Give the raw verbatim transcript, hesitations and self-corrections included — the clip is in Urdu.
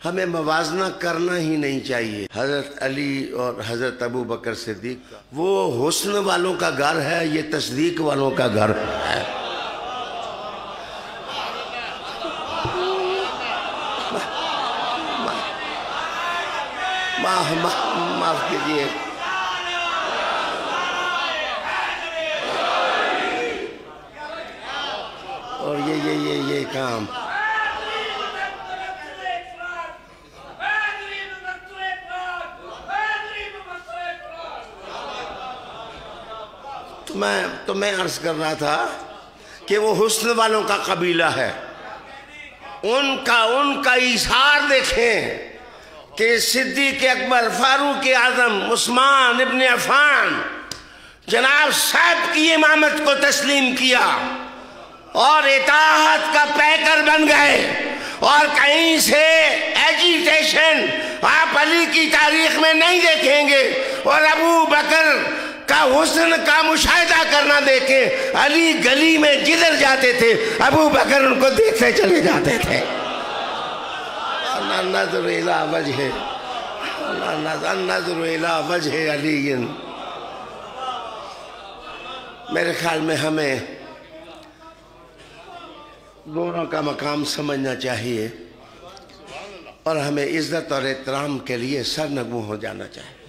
ہمیں موازنہ کرنا ہی نہیں چاہیے حضرت علی اور حضرت ابو بکر صدیق. وہ حسن والوں کا گھر ہے، یہ تصدیق والوں کا گھر ہے. معاف کیجیے. اور یہ یہ یہ یہ کام تو میں تو میں عرض کر رہا تھا کہ وہ حسن والوں کا قبیلہ ہے. ان کا ان کا ایثار دیکھیں کہ صدیق اکبر، فاروق اعظم، عثمان ابن عفان جناب صاحب کی امامت کو تسلیم کیا اور اطاعت کا پیکر بن گئے. اور کہیں سے ایجیٹیشن آپ علی کی تاریخ میں نہیں دیکھیں گے. اور ابو بکر کا حسن کا مشاہدہ کرنا دیکھیں. علی گلی میں جدھر جاتے تھے ابو بکر ان کو دیکھتے چلے جاتے تھے. نظر الى وجہ نظر الى وجہ علی. میرے خیال میں ہمیں دونوں کا مقام سمجھنا چاہیے اور ہمیں عزت اور احترام کے لیے سرنگوں ہو جانا چاہیے.